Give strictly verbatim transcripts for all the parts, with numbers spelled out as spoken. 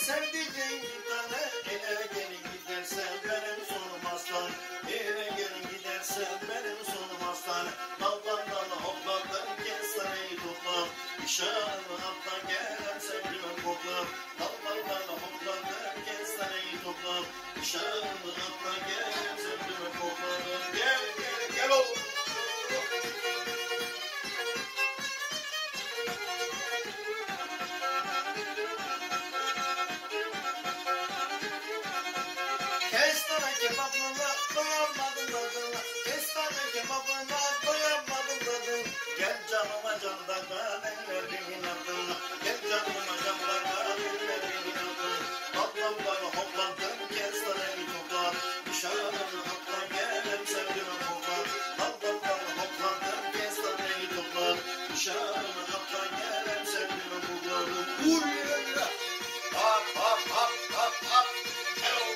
Sevdiceğin bir tane ele gelin gidersen benim sonum aslan. Ele gelin gidersen benim sonum aslan. Daldan dala hoplardan kestaneyi toplar. Nişanımı atla gelen sevgime koklar. Daldan dala hoplardan kestaneyi toplar. Nişanımı atla gelen sevgime koklar. Gel gel gel oğlum. Kestane kebabına doyamadım tadına. Kestane kebabına doyamadım tadına. Gel canıma canlardan ellerimin adına. Gel canıma canlardan ellerimin adına. Hoplandan hoplandım kestaneyi toplar. Nişanımı atla gelen sevgime koklar. Hoplandan hoplandım kestaneyi toplar. Nişanımı atla gelen sevgime koklar. Uy ya. Hop hop hop hop hop. Hello.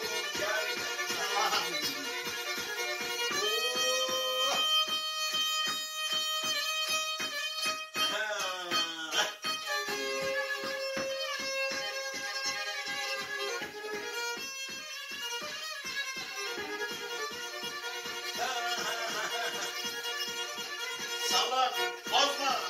Sallar, bozma.